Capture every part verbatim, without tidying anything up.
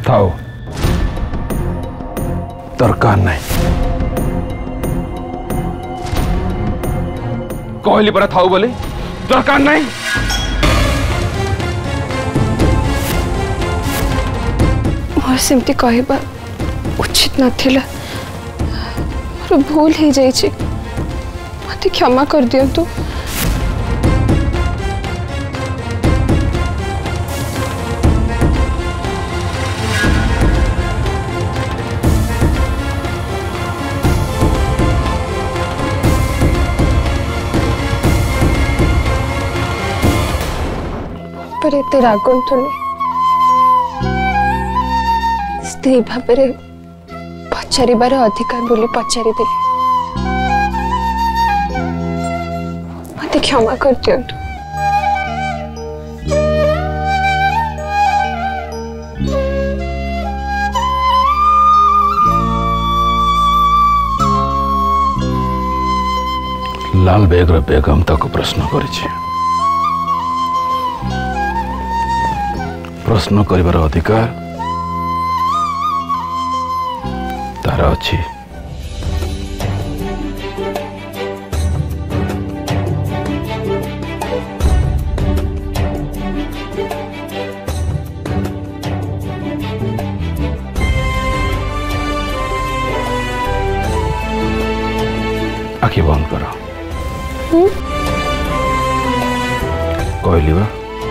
थाओ दरकार नहीं कहली परा थाओ बोले दरकार नहीं। मोर सेमती कहबा उचित नथिला मोर भूल हो जाइए मत क्षमा कर दियंतु। पर एते रागंतुनी स्त्री भाव पचारिबार अधिकार बोली पचारि देली मत क्षमा कर दियंतु। लाल बेगर बेगम तक प्रश्न करिछि प्रश्न करिबार अधिकार तार अछि। आखि बंद कर कहली बा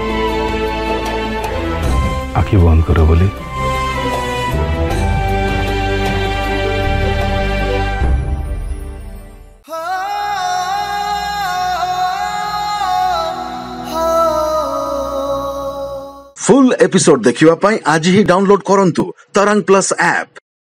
आखि बंद करो बोली। फुल एपिसोड देखिवा पाई आज ही डाउनलोड करंतु तरंग प्लस ऐप।